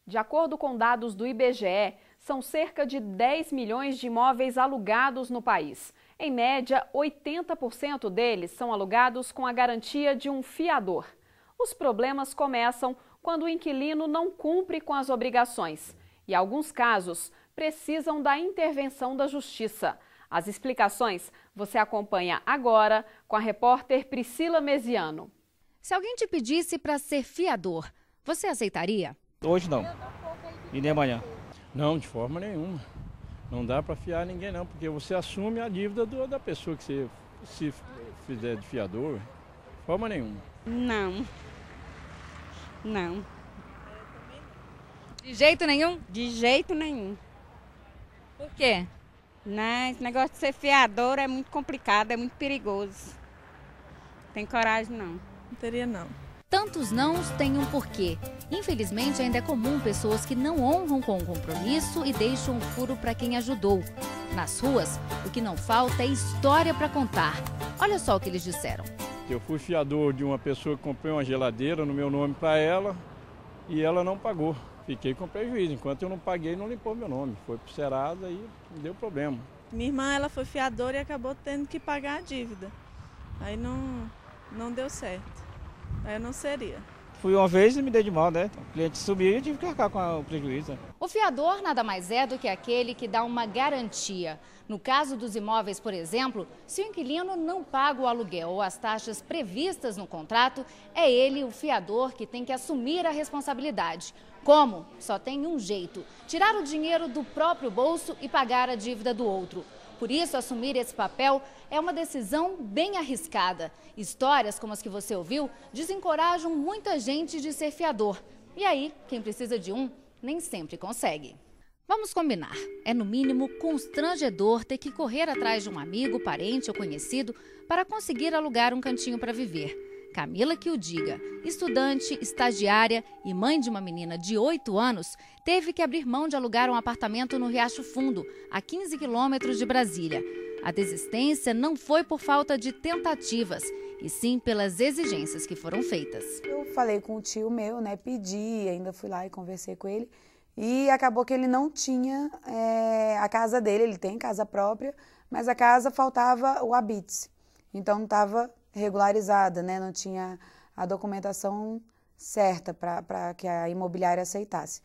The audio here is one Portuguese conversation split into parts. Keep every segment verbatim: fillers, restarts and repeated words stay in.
De acordo com dados do I B G E, são cerca de dez milhões de imóveis alugados no país. Em média, oitenta por cento deles são alugados com a garantia de um fiador. Os problemas começam quando o inquilino não cumpre com as obrigações. E, em alguns casos, precisam da intervenção da Justiça. As explicações você acompanha agora com a repórter Priscila Mesiano. Se alguém te pedisse para ser fiador, você aceitaria? Hoje não, e nem amanhã. Não, de forma nenhuma. Não dá para fiar ninguém não, porque você assume a dívida do, da pessoa que você se fizer de fiador. De forma nenhuma. Não. Não. De jeito nenhum? De jeito nenhum. Por quê? Não, esse negócio de ser fiador é muito complicado, é muito perigoso. Tem coragem não. Não teria não. Tantos nãos têm um porquê. Infelizmente, ainda é comum pessoas que não honram com o compromisso e deixam o furo para quem ajudou. Nas ruas, o que não falta é história para contar. Olha só o que eles disseram. Eu fui fiador de uma pessoa que comprou uma geladeira no meu nome para ela e ela não pagou. Fiquei com prejuízo. Enquanto eu não paguei, não limpou meu nome. Foi pro Serasa e deu problema. Minha irmã ela foi fiadora e acabou tendo que pagar a dívida. Aí não, não deu certo. Aí eu não seria. Fui uma vez e me dei de mal, né? O cliente subiu e eu tive que arcar com o prejuízo. O fiador nada mais é do que aquele que dá uma garantia. No caso dos imóveis, por exemplo, se o inquilino não paga o aluguel ou as taxas previstas no contrato, é ele, o fiador, que tem que assumir a responsabilidade. Como? Só tem um jeito: tirar o dinheiro do próprio bolso e pagar a dívida do outro. Por isso, assumir esse papel é uma decisão bem arriscada. Histórias como as que você ouviu desencorajam muita gente de ser fiador. E aí, quem precisa de um, nem sempre consegue. Vamos combinar. É no mínimo constrangedor ter que correr atrás de um amigo, parente ou conhecido para conseguir alugar um cantinho para viver. Camila que o diga, estudante, estagiária e mãe de uma menina de oito anos, teve que abrir mão de alugar um apartamento no Riacho Fundo, a quinze quilômetros de Brasília. A desistência não foi por falta de tentativas, e sim pelas exigências que foram feitas. Eu falei com o tio meu, né, pedi, ainda fui lá e conversei com ele, e acabou que ele não tinha é, a casa dele, ele tem casa própria, mas a casa faltava o habite, então não estava regularizada, né? Não tinha a documentação certa para que a imobiliária aceitasse.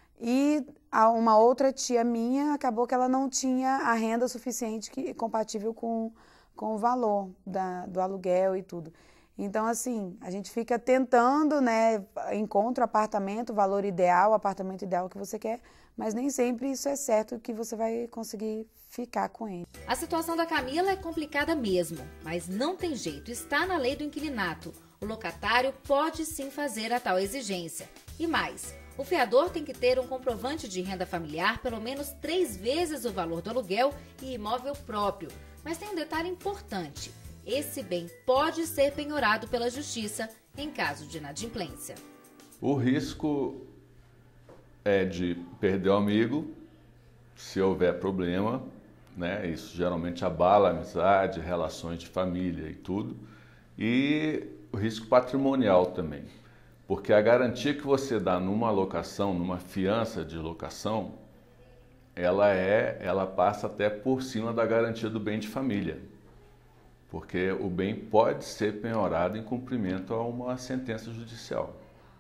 E a uma outra tia minha, acabou que ela não tinha a renda suficiente que, compatível com, com o valor da, do aluguel e tudo. Então, assim, a gente fica tentando, né? Encontra o apartamento, o valor ideal, o apartamento ideal que você quer, mas nem sempre isso é certo que você vai conseguir ficar com ele. A situação da Camila é complicada mesmo, mas não tem jeito, está na lei do inquilinato. O locatário pode sim fazer a tal exigência. E mais, o fiador tem que ter um comprovante de renda familiar pelo menos três vezes o valor do aluguel e imóvel próprio. Mas tem um detalhe importante: esse bem pode ser penhorado pela justiça em caso de inadimplência. O risco é de perder o amigo, se houver problema, né? Isso geralmente abala a amizade, relações de família e tudo. E o risco patrimonial também, porque a garantia que você dá numa locação, numa fiança de locação, ela, é, ela passa até por cima da garantia do bem de família, porque o bem pode ser penhorado em cumprimento a uma sentença judicial,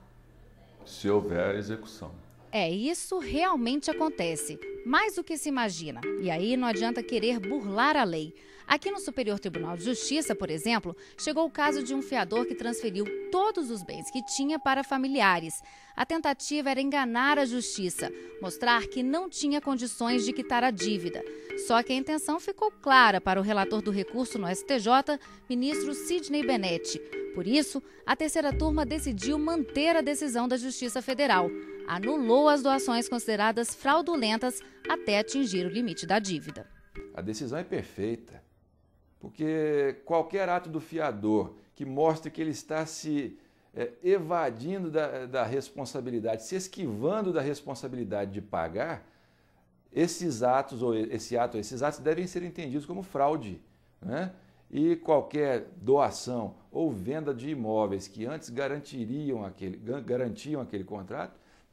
se houver execução. É, isso realmente acontece, mais do que se imagina. E aí não adianta querer burlar a lei. Aqui no Superior Tribunal de Justiça, por exemplo, chegou o caso de um fiador que transferiu todos os bens que tinha para familiares. A tentativa era enganar a justiça, mostrar que não tinha condições de quitar a dívida. Só que a intenção ficou clara para o relator do recurso no S T J, ministro Sidney Benetti. Por isso, a terceira turma decidiu manter a decisão da Justiça Federal. Anulou as doações consideradas fraudulentas até atingir o limite da dívida. A decisão é perfeita, porque qualquer ato do fiador que mostre que ele está se é, evadindo da, da responsabilidade, se esquivando da responsabilidade de pagar, esses atos, ou esse ato, esses atos devem ser entendidos como fraude, né? E qualquer doação ou venda de imóveis que antes garantiriam aquele, garantiam aquele contrato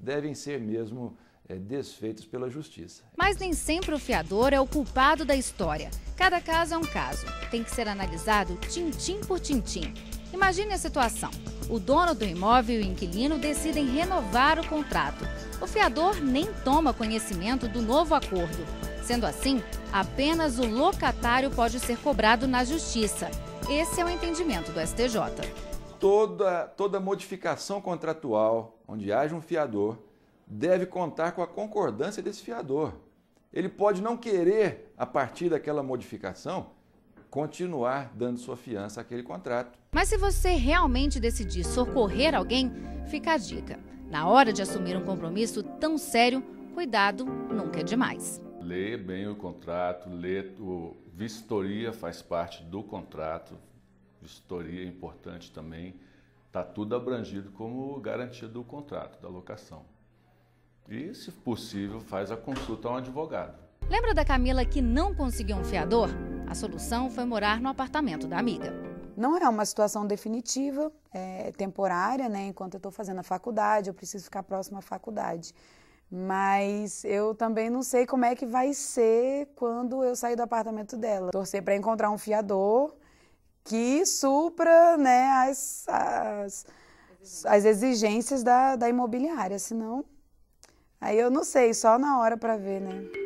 devem ser mesmo é, desfeitos pela justiça. Mas nem sempre o fiador é o culpado da história. Cada caso é um caso. Tem que ser analisado tintim por tintim. Imagine a situação. O dono do imóvel e o inquilino decidem renovar o contrato. O fiador nem toma conhecimento do novo acordo. Sendo assim, apenas o locatário pode ser cobrado na justiça. Esse é o entendimento do S T J. Toda, toda modificação contratual onde haja um fiador deve contar com a concordância desse fiador. Ele pode não querer, a partir daquela modificação, continuar dando sua fiança àquele contrato. Mas se você realmente decidir socorrer alguém, fica a dica. Na hora de assumir um compromisso tão sério, cuidado nunca é demais. Lê bem o contrato, lê o vistoria faz parte do contrato. Vistoria é importante também. Está tudo abrangido como garantia do contrato, da locação. E, se possível, faz a consulta a um advogado. Lembra da Camila que não conseguiu um fiador? A solução foi morar no apartamento da amiga. Não é uma situação definitiva, é temporária, né? Enquanto eu estou fazendo a faculdade, eu preciso ficar próximo à faculdade. Mas eu também não sei como é que vai ser quando eu sair do apartamento dela. Torcer para encontrar um fiador que supra, né, as, as, as exigências da, da imobiliária, senão aí eu não sei, só na hora para ver, né?